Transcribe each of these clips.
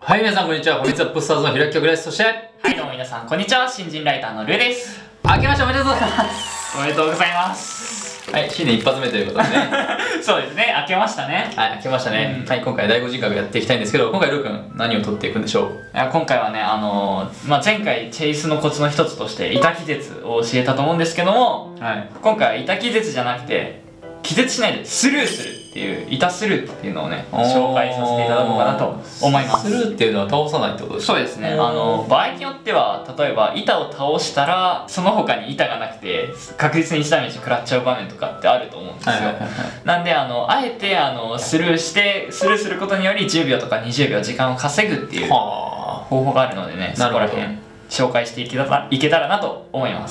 はい、皆さんこんにちは。本日はポスターズの平木局です。そして、 はい、どうも皆さん、こんにちは。新人ライターのルーです。 明けましておめでとうございます。 おめでとうございます。 はい、新年一発目ということでね。 そうですね、明けましたね。 はい、明けましたね。はい、今回第5人格やっていきたいんですけど、今回ルー君、何を取っていくんでしょう？ 今回はね、前回チェイスのコツの一つとして、板気絶を教えたと思うんですけども、 はい、 今回は板気絶じゃなくて、気絶しないでスルーするっていう、板スルーっていうのをね、紹介させていただこうかなと思います。 スルーっていうのは倒さないってことですか？ そうですね。場合によっては、例えば板を倒したら、その他に板がなくて、確実に1ダメージ食らっちゃう場面とかってあると思うんですよ。なんで、あえて、スルーすることにより10秒とか20秒時間を稼ぐっていう方法があるのでね、そこら辺紹介していけたらなと思います。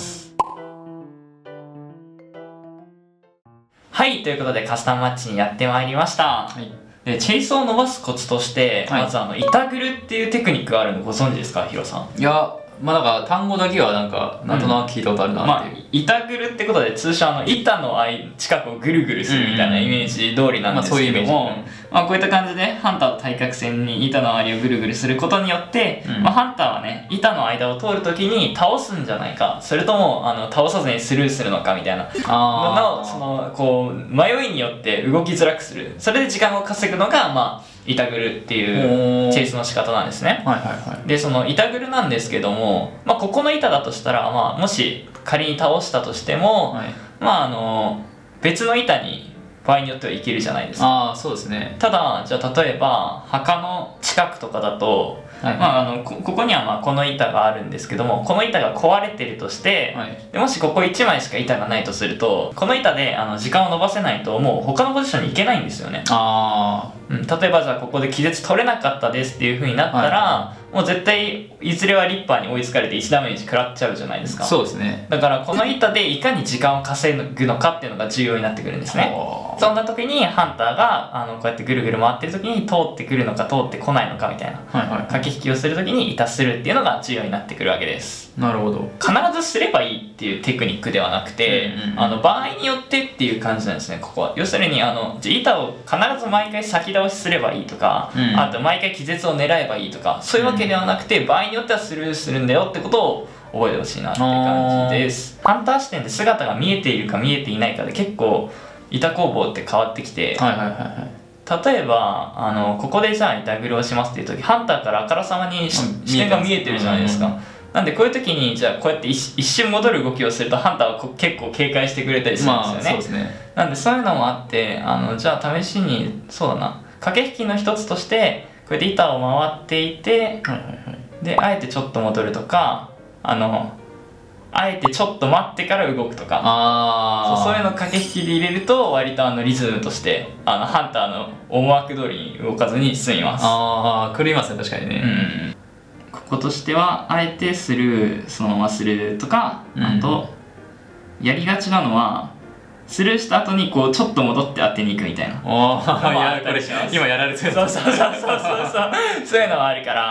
はい、ということでカスタムマッチにやってまいりました。はい、でチェイスを伸ばすコツとして、まず板ぐるっていうテクニックがあるのご存知ですか、ヒロさん？ いや、まあなんか単語だけはなんとなく聞いたことあるなっていう。 板ぐるってことで通称板の近くをぐるぐるするみたいなイメージ通りなんですけども、こういった感じでハンターと対角線に板の周りをぐるぐるすることによって、ハンターはね、板の間を通るときに倒すんじゃないか、それとも倒さずにスルーするのかみたいなのを迷いによって動きづらくする、それで時間を稼ぐのが板ぐるっていうチェイスの仕方なんですね。でその板ぐるなんですけども、ここの板だとしたら、もし仮に倒したとしても、別の板に場合によってはいけるじゃないですか。 そうですね。 ただじゃあ例えば墓の近くとかだと、ここにはこの板があるんですけども、この板が壊れてるとして、でもしここ1枚しか板がないとすると、この板で時間を延ばせないともう他のポジションに行けないんですよね。例えばじゃあここで気絶取れなかったですっていう風になったら、もう絶対いずれはリッパーに追いつかれて1ダメージ食らっちゃうじゃないですか。 そうですね。 だからこの板でいかに時間を稼ぐのかっていうのが重要になってくるんですね。そんな時にハンターがこうやってぐるぐる回ってる時に通ってくるのか通ってこないのかみたいな駆け引きをする時に板するっていうのが重要になってくるわけです。 なるほど。 必ずすればいいっていうテクニックではなくて、場合によってっていう感じなんですね、ここは。要するに板を必ず毎回先倒しすればいいとか、あと毎回気絶を狙えばいいとか、そういうわけではなくて、場合によってはスルーするんだよってことを覚えてほしいなっていう感じです。ハンター視点で姿が見えているか見えていないかで結構板攻防って変わってきて、例えばここでじゃあ板ぐるをしますっていう時、ハンターからあからさまに視点が見えてるじゃないですか。なんでこういう時にじゃあこうやって一瞬戻る動きをするとハンターは結構警戒してくれたりするんですよね。なんでそういうのもあって、じゃあ試しにそうだな、駆け引きの一つとしてこうやって板を回っていて、であえてちょっと戻るとか、あえてちょっと待ってから動くとか、そういうのを駆け引きで入れると割とリズムとしてハンターの思惑通りに動かずに済みます。 狂いますね、確かにね。 こことしてはあえてスルー、そのままスルーとか、あとやりがちなのはスルーした後にちょっと戻って当てに行くみたいな。 今やられてる。 そうそういうのはあるから、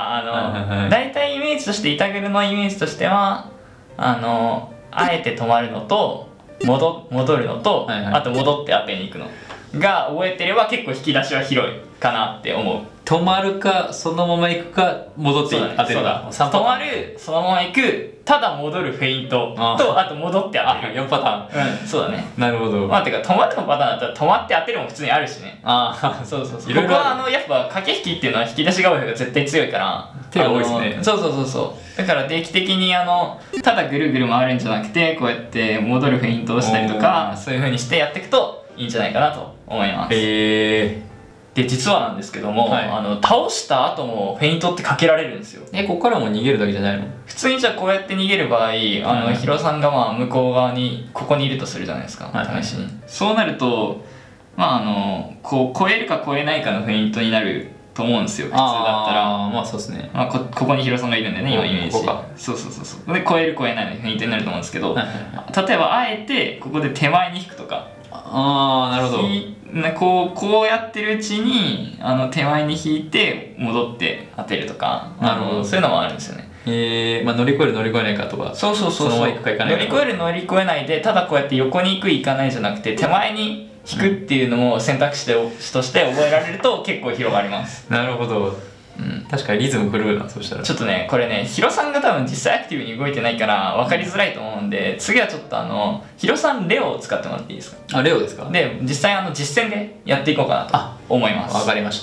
大体イメージとして板ぐるのイメージとしてはあえて止まるのと戻るのと、あと戻って当てに行くのが覚えてれば結構引き出しは広いかなって思う。 止まるかそのまま行くか戻って当てるか。 止まる、そのまま行く、ただ戻るフェイントと、あと戻って当てる。 4パターン。 そうだね。なるほど。 てか止まるのパターンだったら止まって当てるも普通にあるしね。そうここはやっぱ駆け引きっていうのは引き出しが多い方が絶対強いから、 手が多いですね。 そうだから定期的にただぐるぐる回るんじゃなくて、こうやって戻るフェイントをしたりとか、そういう風にしてやっていくといいんじゃないかなと思います。で実はなんですけども、倒した後もフェイントってかけられるんですよ。 ここからも逃げるだけじゃないの？ 普通にじゃあこうやって逃げる場合、ヒロさんが向こう側にここにいるとするじゃないですか、試しに。そうなると超えるか超えないかのフェイントになると思うんですよ、普通だったら。そうですね。ここにヒロさんがいるんだよね、今イメージ。そうで超える超えないのフェイントになると思うんですけど、例えばあえてここで手前に引くとか、 なるほど。 こうやってるうちに手前に引いて戻って当てるとか、そういうのもあるんですよね。 乗り越える乗り越えないかとか、 そのまま行くか行かないか、乗り越える乗り越えないで、ただこうやって横に行く行かないじゃなくて手前に引くっていうのも選択肢として覚えられると結構広がります。 なるほど。 確かにリズム狂うな、そしたら。 ちょっとねこれねヒロさんが多分実際アクティブに動いてないから分かりづらいと思うんで、次はちょっとヒロさんレオを使ってもらっていいですか。 あ、レオですか。 で実際実践でやっていこうかなと思います。 わかりました。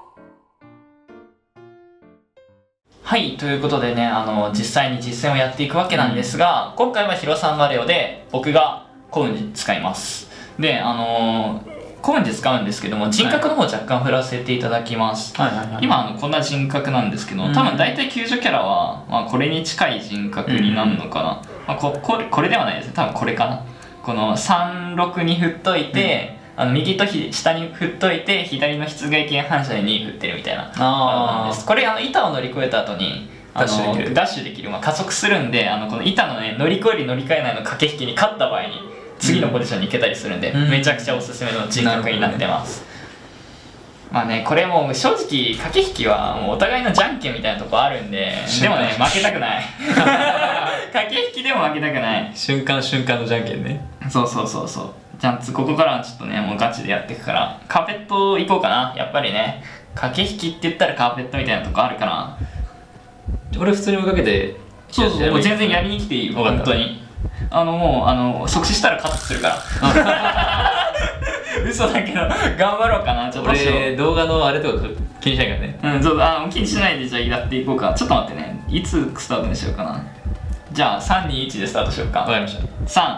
はい、ということでね実際に実践をやっていくわけなんですが、今回はヒロさんがレオで僕がコウンジ使います。でコウンジ使うんですけども、人格の方若干振らせていただきます。今こんな人格なんですけど、多分大体救助キャラは、これに近い人格になるのかな、これではないですね、多分これかな。この36に振っといて、右と下に振っといて左の室外剣反射で2振ってるみたいななんです。これ板を乗り越えた後にダッシュできる、加速するんで、この板のね乗り越える乗り換えないの駆け引きに勝った場合に次のポジションに行けたりするんで、めちゃくちゃおすすめの人格になってます。まあね、これもう正直駆け引きはもうお互いのじゃんけんみたいなとこあるんで、でもね負けたくない駆け引きでも負けたくない。 瞬間瞬間のじゃんけんね。 そうじゃあここからはちょっとねもうガチでやっていくから、カーペット行こうかな。やっぱりね駆け引きって言ったらカーペットみたいなとこあるから。 俺普通に追いかけて。 そうもう全然やりに来ていいよ、本当に。もう即死したらカットするから嘘だけど頑張ろうかな。ちょっと俺動画のあれとか気にしないからね。 そう気にしないでじゃあやっていこうか。ちょっと待ってね、いつスタートにしようかな。じゃあ321でスタートしようか。 わかりました。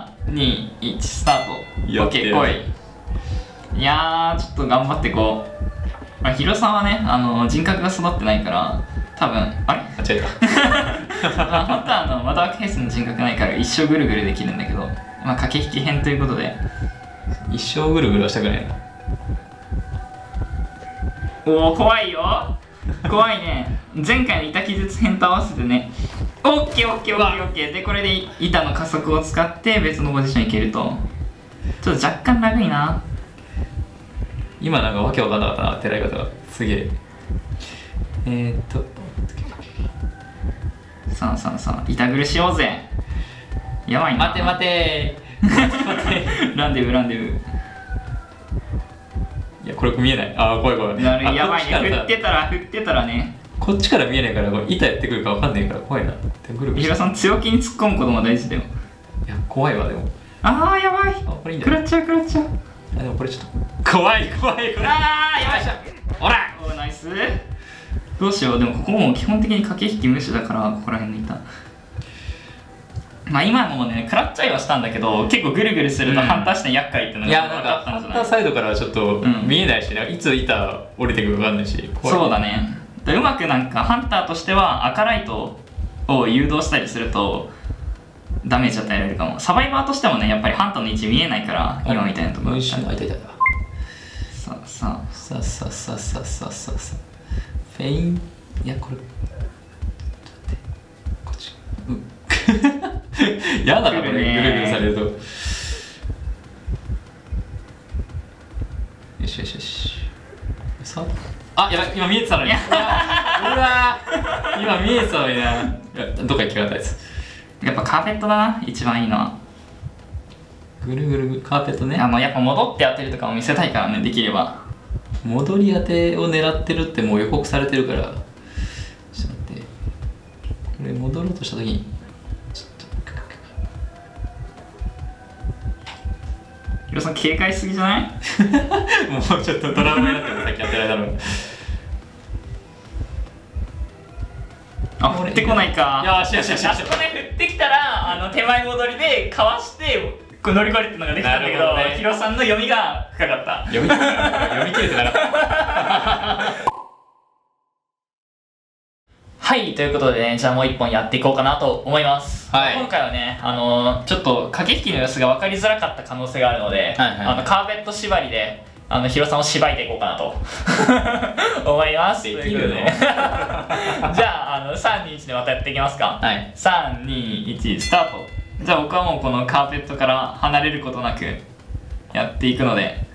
321スタート。 オッケー、 来い。いやーちょっと頑張ってこう。ヒロさんはね人格が育ってないから多分あれ間違えた本当はマダークフェイスの人格ないから一生ぐるぐるできるんだけど、駆け引き編ということで一生ぐるぐるはしたくないな。 おお怖いよ怖いね。前回の板気絶編と合わせてね、オッケーでこれで板の加速を使って別のポジションいけると。ちょっと若干長いな。 今なんかわけわかんなかったな、てらい方がすげえ。 さあ板苦しようぜ。やばいな。 待てランデブー。 いやこれ見えない。怖い。 やばいね。振ってたらね。 こっちから見えないから板やってくるかわかんないから怖いな。 ヒロさん強気に突っ込むことも大事だよ。 いや怖いわ。でもやばい。 これいいんだ食らっちゃう。 でもこれちょっと怖い。 やばい。ほらナイス。どうしよう。でもここも基本的に駆け引き無視だからここら辺の板。今のもね食らっちゃいはしたんだけど、結構ぐるぐるすると反対して厄介ってのが分かったんじゃない。 ハンターサイドからはちょっと見えないし、いつ板降りてくるか分かんないし。 そうだね。うまくハンターとしては赤ライトを誘導したりするとダメージ与えられるかも。サバイバーとしてもねやっぱりハンターの位置見えないから、今みたいなところ。 さあフェイン。いやこれこっちやだなこれ、ぐるぐるされると。よしさあ、やばい、今見えてたのに。うわ今見えてたのにな。どっか行きやがったやつ。 やっぱカーペットだな、一番いいのは。 ぐるぐるカーペットね。 やっぱ戻って当てるとかも見せたいからね、できれば。 戻り当てを狙ってるってもう予告されてるから。ちょっと待って。これ戻ろうとした時にヒロさん警戒しすぎじゃない？ もうちょっとトラウマになってる。さっき当てられたの。 振ってこないか。 よし。 あそこね、振ってきたら手前戻りでかわして乗り越えるってのができたんだけど、ヒロさんの読みが深かった。 読み切れてなかった。 はい、ということでね、じゃあもう一本やっていこうかなと思います。今回はね、ちょっと駆け引きの様子が分かりづらかった可能性があるので、カーペット縛りでヒロさんを縛いていこうかなと思います。ということでじゃあ3、2、1でまたやっていきますか。3、2、1スタート。じゃあ僕はもうこのカーペットから離れることなくやっていくので。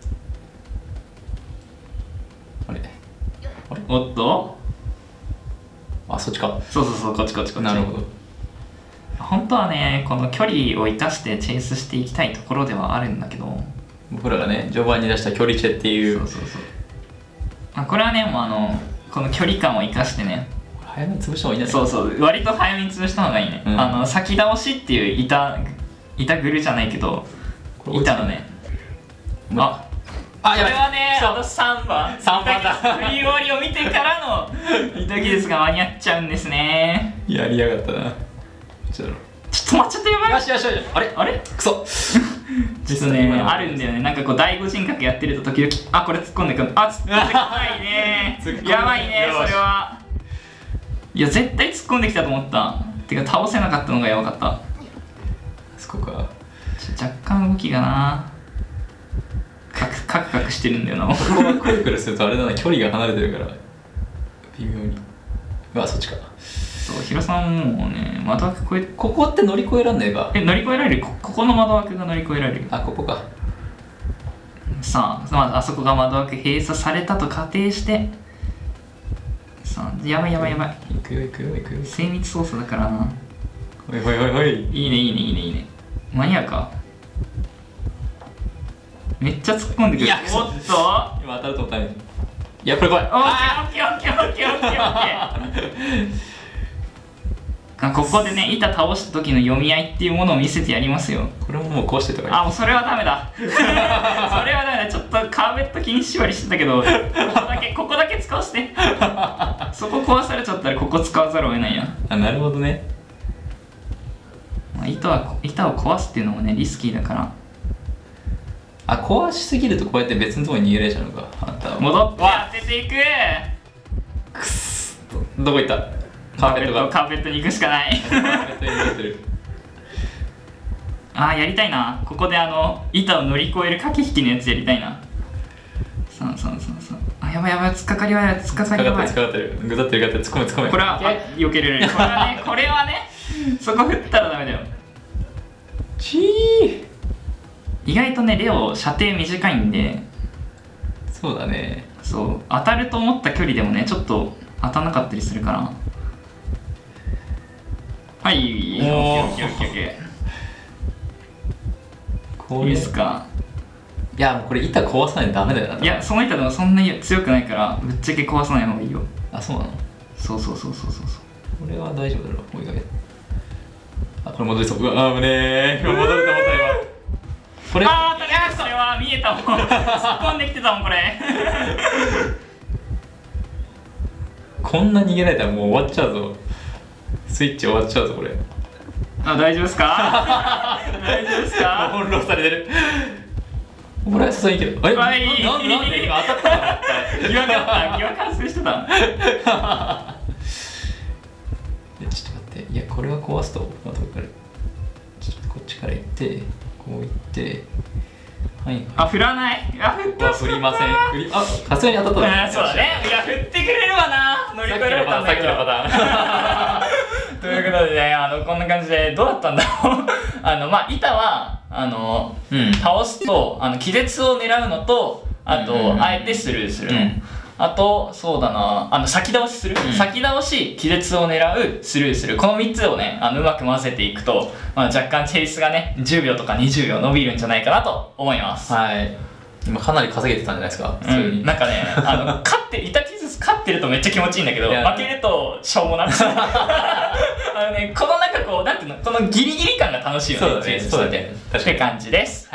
おっと、 そっちか。 そうこっち。 なるほど。 本当はねこの距離を生かしてチェイスしていきたいところではあるんだけど、 僕らがね序盤に出した距離チェっていう。 これはねもうこの距離感を生かしてね、 早めに潰した方がいいんじゃないか。 そうそう、割と早めに潰した方がいいね、先倒しっていう板グルじゃないけど、板のね、あ、これはね、3番だ。振り終わりを見てからの板技術が間に合っちゃうんですね。 やりやがったな。ちょっと待っちゃった、やばい。 よしよしよし。あれクソ。 ちょっとね、あるんだよね。なんかこう第五人格やってると時々、あ、これ突っ込んでくる。あ、突っ込んでこないね。やばいね、それは。いや、絶対突っ込んできたと思った。てか倒せなかったのがやばかった。 そこか。 若干動きがな、カクカクしてるんだよな。 ここがクルクルするとあれだな、距離が離れてるから微妙に。そっちか。 そう、ヒロさんもうね、窓枠越え、 ここって乗り越えらんねえか。 乗り越えられる。ここの窓枠が乗り越えられる。 あ、ここか。 さあ、まずあそこが窓枠閉鎖されたと仮定して、さあ、やばい。 行くよ。 精密操作だからな。 ほい。 いいね。間に合うか。めっちゃ突っ込んでくる。おっと、 今当たると思ったね。いや、これ怖い。 オッケー。ここでね、板倒した時の読み合いっていうものを見せてやりますよ。 これももうこうしてたから。 あ、もうそれはダメだ。それはダメだ。ちょっとカーペット禁止縛りしてたけど、ここだけ使わせて。そこ壊されちゃったらここ使わざるを得ないや。 あ、なるほどね。 板を壊すっていうのもね、リスキーだから。 あ、壊しすぎるとこうやって別のところに逃げられちゃうのか。あんたは戻って当てていく。 くすっ、どこ行った。カーペットに行くしかない。 カーペットに逃げてる。 あー、やりたいな。ここで板を乗り越える駆け引きのやつやりたいな。そう。あ、やばい、突っかかりはやばい。 突っかかってる。ぐざってる。突っ込め。 これは避けれる。これはね、そこ振ったらダメだよ。意外とね、レオ射程短いんで。 そうだね。 そう、当たると思った距離でもね、ちょっと当たんなかったりするから。はい、オッケー。 こういいですか。 いや、もうこれ板壊さないとダメだよな。 いや、その板でもそんなに強くないからぶっちゃけ壊さない方がいいよ。 あ、そうなの。 そう。これは大丈夫だろう。もういいかげ。あ、これ戻りそう。うわ、危ねえ。今戻ると思った今。これ。 あー、それは見えたもん。突っ込んできてたもん、これ。 こんな逃げられたらもう終わっちゃうぞ。スイッチ終わっちゃうぞ、これ。 あ、大丈夫ですか。 翻弄されてる。これはさすがにいける。あれ、なんで今当たったの。 疑惑発生してた。 ちょっと待って、いや、これは壊すと、ちょっとこっちから行って、こう行って、はい。 あ、振らない。 振りません。あ、さすがに当たっただ。そうだね。いや、振ってくれるわな。乗り越えられたんだけど。 さっきのパターン。 ということでね、こんな感じでどうだったんだろう。板は倒すと気絶を狙うのと、あとあえてスルーするの、あとそうだな、先倒しする、先倒し、気絶を狙う、スルーする、この3つをねうまく混ぜていくと、若干チェイスがね10秒とか20秒伸びるんじゃないかなと思います。 はい、今かなり稼げてたんじゃないですか。 なんかね、板傷勝ってるとめっちゃ気持ちいいんだけど、負けるとしょうもなくてこのなんかこう、なんていうの、このギリギリ感が楽しいよね。 そうだね。 って感じです。 はい。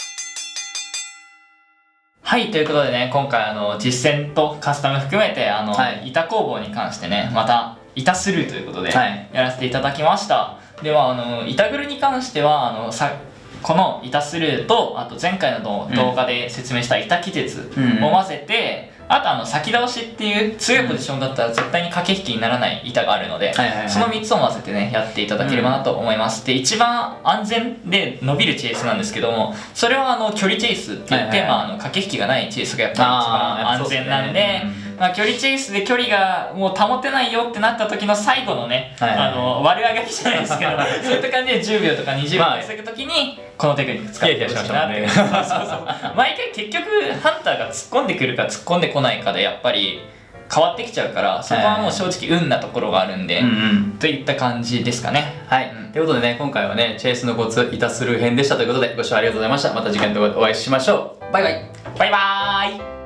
はい、ということでね、今回実践とカスタム含めて板工房に関してね、また板スルーということでやらせていただきました。では板グルに関してはこの板スルーと、あと前回の動画で説明した板気絶を混ぜて、あと先倒しっていう強いポジションだったら絶対に駆け引きにならない板があるので、その3つを混ぜてねやっていただければなと思います。で、一番安全で伸びるチェイスなんですけども、それは距離チェイスって言って駆け引きがないチェイスがやっぱり一番安全なんで、距離チェイスで距離がもう保てないよってなった時の最後のね、悪あがきじゃないですけど、そういった感じで10秒とか20秒稼ぐ時にこのテクニック使ってほしいなって。毎回結局ハンターが突っ込んでくるか突っ込んでこないかでやっぱり変わってきちゃうから、そこはもう正直運なところがあるんで、といった感じですかね。 はい、ということでね、今回はねチェイスのコツ板スルー編でしたということで、ご視聴ありがとうございました。また次回の動画でお会いしましょう。バイバイ。 バイバーイ。